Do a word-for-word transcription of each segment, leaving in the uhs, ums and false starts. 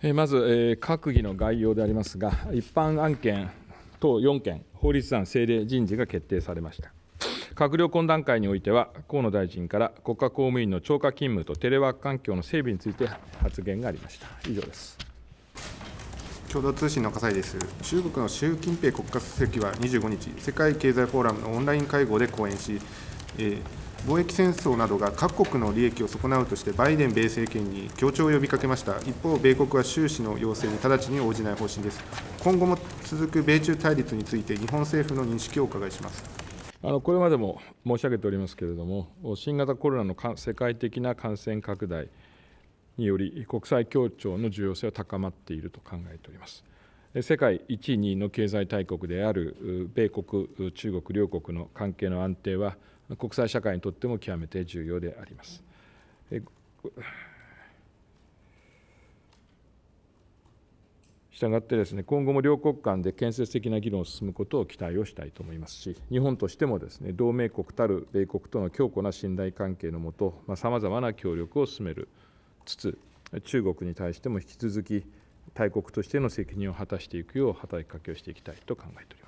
まず、閣議の概要でありますが、一般案件等よんけん、法律案政令人事が決定されました。閣僚懇談会においては、河野大臣から国家公務員の超過勤務とテレワーク環境の整備について発言がありました。以上です。 共同通信の笠井です。中国の習近平国家主席はにじゅうごにち、世界経済フォーラムのオンライン会合で講演し、えー貿易戦争などが各国の利益を損なうとして、バイデン米政権に協調を呼びかけました。一方、米国は習氏の要請に直ちに応じない方針です。今後も続く米中対立について、日本政府の認識をお伺いします。 あのこれまでも申し上げておりますけれども、新型コロナの世界的な感染拡大により、国際協調の重要性は高まっていると考えております。世界いちい、にいの経済大国である米国、中国両国の関係の安定は、国際社会にとっても極めて重要であります。したがってですね、今後も両国間で建設的な議論を進むことを期待をしたいと思いますし、日本としてもですね、同盟国たる米国との強固な信頼関係のもと、さまざまな協力を進めるつつ、中国に対しても引き続き、大国としての責任を果たしていくよう働きかけをしていきたいと考えております。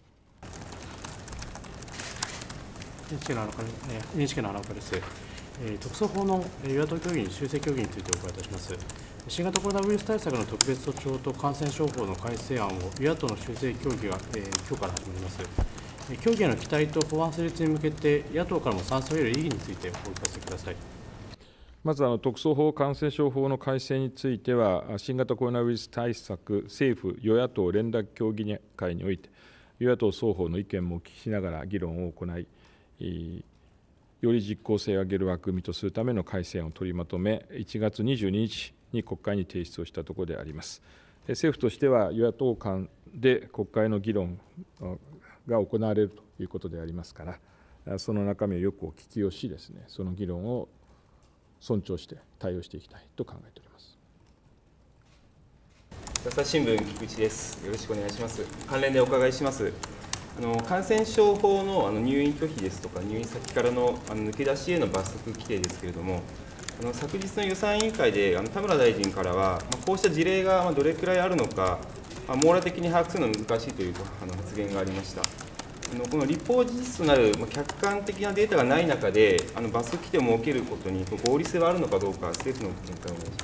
エヌエイチケー の花岡、エヌエイチケー の花岡です。特措法の与野党協議に修正協議についてお伺いいたします。新型コロナウイルス対策の特別措置法と感染症法の改正案を与野党の修正協議が、えー、今日から始まります。協議への期待と法案成立に向けて、野党からも賛成を得る意義についてお聞かせください。 まずあの特措法、感染症法の改正については、新型コロナウイルス対策、政府、与野党連絡協議会において、与野党双方の意見もお聞きしながら議論を行い、より実効性を上げる枠組みとするための改正案を取りまとめ、いちがつにじゅうににちに国会に提出をしたところであります。政府としては、与野党間で国会の議論が行われるということでありますから、その中身をよくお聞きをしですね、その議論を尊重して対応していきたいと考えております。 朝日新聞菊池です。よろしくお願いします。関連でお伺いします。あの感染症法 の, あの入院拒否ですとか、入院先から の, あの抜け出しへの罰則規定ですけれども、あの昨日の予算委員会であの田村大臣からは、まあ、こうした事例がどれくらいあるのか、まあ、網羅的に把握するのは難しいというあの発言がありました。あのこの立法事実となる、まあ、客観的なデータがない中で、あの罰則規定を設けることに合理性はあるのかどうか、政府の見解をお願いします。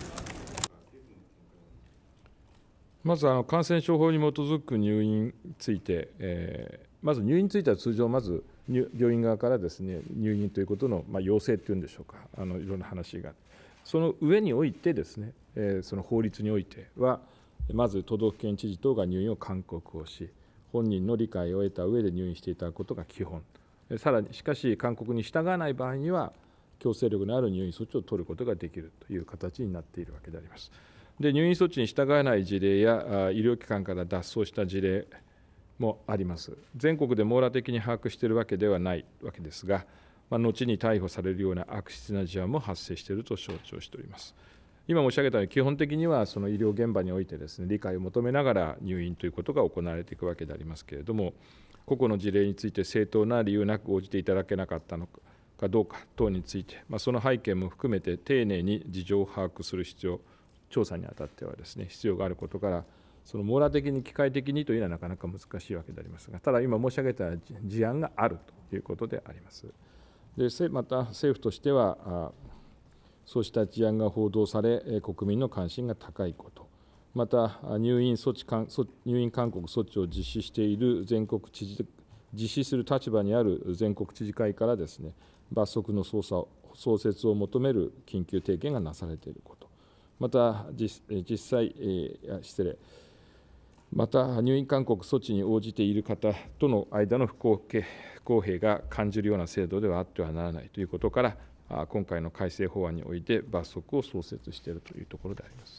まずあの感染症法に基づく入院について、えー、まず入院については通常、まず病院側からですね、入院ということの、まあ、要請というんでしょうか、あのいろんな話が、その上においてですね、えー、その法律においては、まず都道府県知事等が入院を勧告をし、本人の理解を得た上で入院していただくことが基本、さらにしかし、勧告に従わない場合には、強制力のある入院措置を取ることができるという形になっているわけであります。で入院措置に従わない事例や医療機関から脱走した事例もあります。全国で網羅的に把握しているわけではないわけですが、まあ、後に逮捕されるような悪質な事案も発生していると承知をしております。今申し上げたように、基本的にはその医療現場においてですね、理解を求めながら入院ということが行われていくわけでありますけれども、個々の事例について正当な理由なく応じていただけなかったのかどうか等について、まあ、その背景も含めて丁寧に事情を把握する必要、調査にあたってはですね、必要があることから、その網羅的に機械的にというのはなかなか難しいわけでありますが、ただ今申し上げた事案があるということであります。でまた政府としては、そうした事案が報道され、国民の関心が高いこと、また入院措置入院勧告措置を実施している全国知事、実施する立場にある全国知事会からですね、罰則の捜査創設を求める緊急提言がなされていること、また 実, 実際、えー、失礼、また入院勧告措置に応じている方との間の不公平が感じるような制度ではあってはならないということから、今回の改正法案において罰則を創設しているというところであります。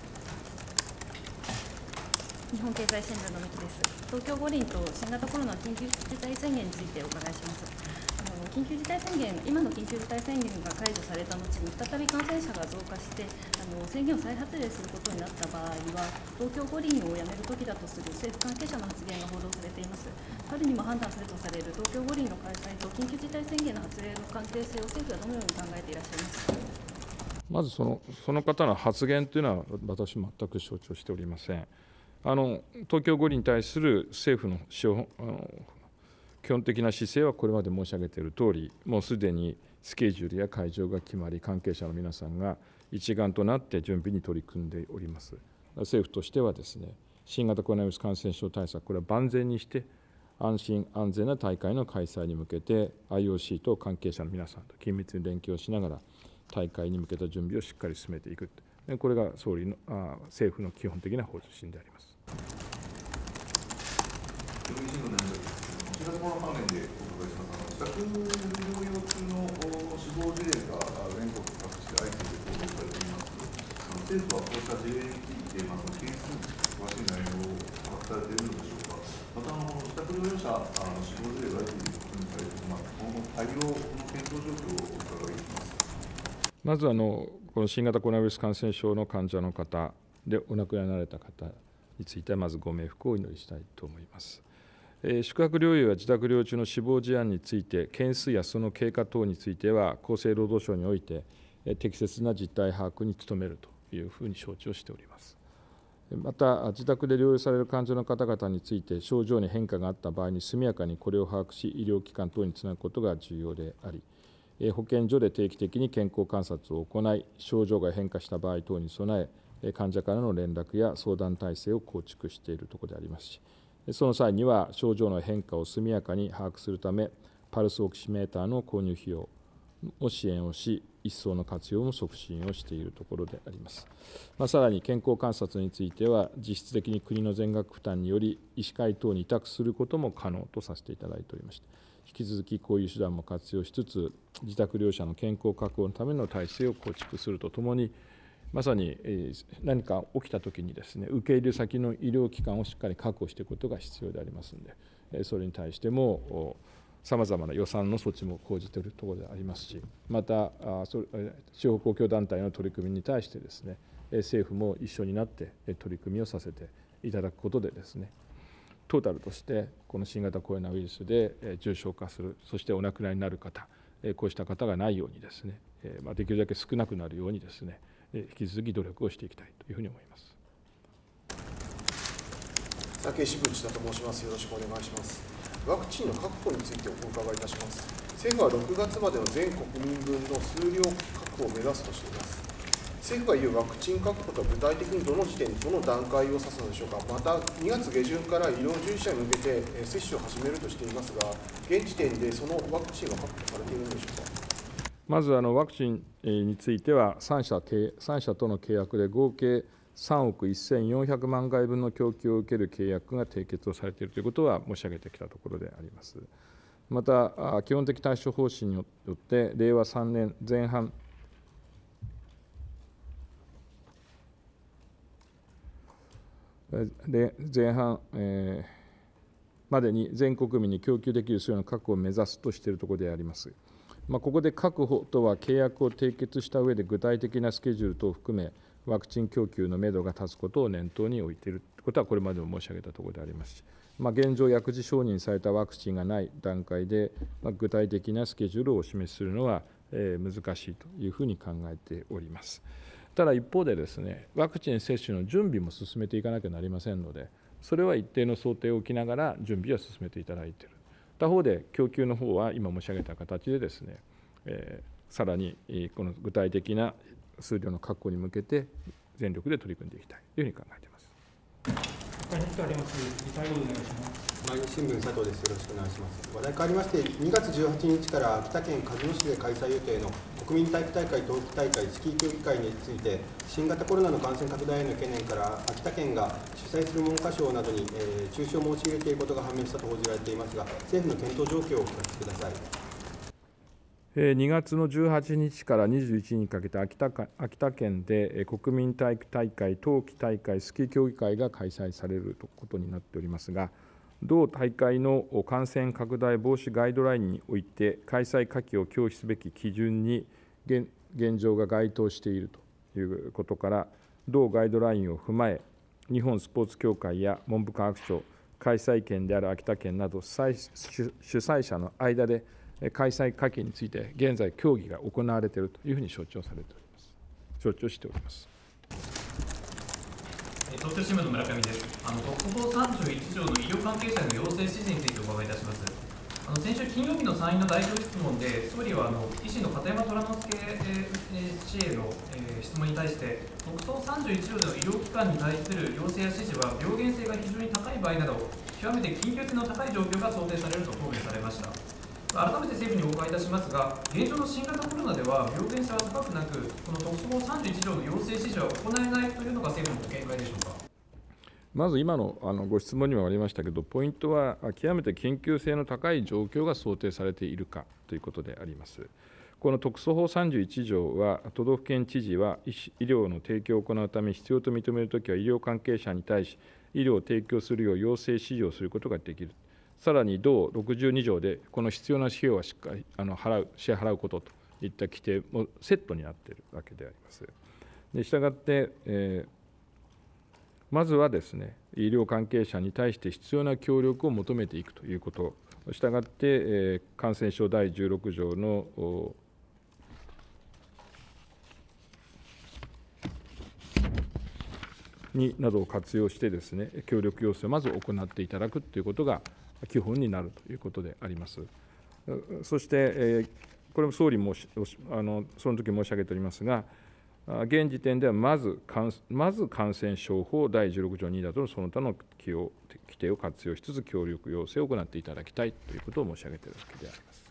日本経済新聞の三木です。東京五輪と新型コロナ緊急事態宣言についてお伺いします。緊急事態宣言、今の緊急事態宣言が解除された後に再び感染者が増加して、あの宣言を再発令することになった場合は、東京五輪をやめるときだとする政府関係者の発言が報道されています。春にも判断するとされる東京五輪の開催と緊急事態宣言の発令の関係性を政府はどのように考えていらっしゃいますか。 まずそのその方の発言というのは、私、全く承知をしておりません。あの東京五輪に対する政府の基本的な姿勢は、これまで申し上げているとおり、もうすでにスケジュールや会場が決まり、関係者の皆さんが一丸となって準備に取り組んでおります。政府としてはですね、新型コロナウイルス感染症対策、これは万全にして、安心安全な大会の開催に向けて、アイオーシー と関係者の皆さんと緊密に連携をしながら、大会に向けた準備をしっかり進めていく、これが総理のあ政府の基本的な方針であります。 新型コロナ関連でお伺いします。自宅療養中の死亡事例が全国各地で相次いで報道されています。政府はこうした事例について、まあ、その件数に詳しい内容を把握されているのでしょうか。またあの自宅療養者の死亡事例が相次いでいることに対して、まあ、今後対応の検討状況をお伺いします。 まずあの、この新型コロナウイルス感染症の患者の方でお亡くなりになられた方については、まずご冥福をお祈りしたいと思います。えー、宿泊療養や自宅療養中の死亡事案について、件数やその経過等については、厚生労働省において、えー、適切な実態把握に努めるというふうに承知をしております。また、自宅で療養される患者の方々について、症状に変化があった場合に速やかにこれを把握し、医療機関等につなぐことが重要であり、保健所で定期的に健康観察を行い、症状が変化した場合等に備え、患者からの連絡や相談体制を構築しているところでありますし、その際には症状の変化を速やかに把握するため、パルスオキシメーターの購入費用を支援をし、一層の活用も促進をしているところであります。まあ、さらに健康観察については、実質的に国の全額負担により、医師会等に委託することも可能とさせていただいておりまして、引き続きこういう手段も活用しつつ、自宅療養者の健康確保のための体制を構築するとともに、まさに何か起きたときにですね、受け入れ先の医療機関をしっかり確保していくことが必要でありますので、それに対してもさまざまな予算の措置も講じているところでありますし、また地方公共団体の取り組みに対してですね、政府も一緒になって取り組みをさせていただくことでですね、トータルとしてこの新型コロナウイルスで重症化する、そしてお亡くなりになる方、こうした方がないようにですね、できるだけ少なくなるようにですね、引き続き努力をしていきたいというふうに思います。 産経新聞千田と申します。よろしくお願いします。ワクチンの確保についてお伺いいたします。政府はろくがつまでの全国民分の数量確保を目指すとしています。政府が言うワクチン確保とは具体的にどの時点、どの段階を指すのでしょうか。また、にがつ下旬から医療従事者に向けて接種を始めるとしていますが、現時点でそのワクチンは確保されているのでしょうか。 まずあのワクチンについてはさん社、さん社との契約で合計さんおくせんよんひゃくまんがいぶんの供給を受ける契約が締結をされているということは申し上げてきたところであります。また、基本的対処方針によってれいわさんねんぜん半前半、えー、までに全国民に供給できる数量の確保を目指すとしているところであります。まあ、ここで確保とは契約を締結した上で具体的なスケジュール等を含め、ワクチン供給のめどが立つことを念頭に置いていることはこれまでも申し上げたところでありますし、まあ、現状、薬事承認されたワクチンがない段階で、まあ、具体的なスケジュールをお示しするのは、えー、難しいというふうに考えております。ただ一方でですね、ワクチン接種の準備も進めていかなきゃなりませんので、それは一定の想定を置きながら準備は進めていただいている。他方で供給の方は今申し上げた形でですね、えー、さらにこの具体的な数量の確保に向けて全力で取り組んでいきたいというふうに考えています。 毎日新聞佐藤です。よろしくお願いします。話題変わりまして、にがつじゅうはちにちから秋田県鹿角市で開催予定の国民体育大会冬季大会スキー競技会について、新型コロナの感染拡大への懸念から秋田県が主催する文科省などに、えー、中止を申し入れていることが判明したと報じられていますが、政府の検討状況をお聞かせください。 にがつのじゅうはちにちからにじゅういちにちにかけて秋田秋田県で国民体育大会冬季大会スキー競技会が開催されることになっておりますが、同大会の感染拡大防止ガイドラインにおいて開催可否を協議すべき基準に 現, 現状が該当しているということから、同ガイドラインを踏まえ、日本スポーツ協会や文部科学省、開催県である秋田県など主催者の間で開催可否について現在協議が行われているというふうに承知をされております。 承知をしております。 東京新聞の村上です。あの特措法さんじゅういち条の医療関係者の要請指示についてお伺いいたします。あの先週金曜日の参院の代表質問で、総理はあの医師の片山虎之助氏への、えー、質問に対して、特措さんじゅういち条での医療機関に対する要請や指示は、病原性が非常に高い場合など、極めて緊急性の高い状況が想定されると答弁されました。改めて政府にお伺いいたしますが、現状の新型コロナでは病原性は高くなく、この特措法さんじゅういち条の要請指示は行えないというのが政府のご見解でしょうか。 まず今のあのご質問にもありましたけど、ポイントは極めて緊急性の高い状況が想定されているかということであります。この特措法さんじゅういち条は、都道府県知事は医療の提供を行うため、必要と認めるときは医療関係者に対し、医療を提供するよう要請、指示をすることができる。さらに同ろくじゅうに条で、この必要な費用はしっかりあの払う支払うことといった規定もセットになっているわけであります。でしたがって、えー、まずはですね、医療関係者に対して必要な協力を求めていくということ、したがって、えー、感染症第じゅうろく条のになどを活用してですね、協力要請をまず行っていただくということが基本になるということであります。そして、えー、これも総理もあのその時申し上げておりますが、現時点ではまず、まず感染症法第じゅうろく条になどのその他の規定を活用しつつ、協力要請を行っていただきたいということを申し上げているわけであります。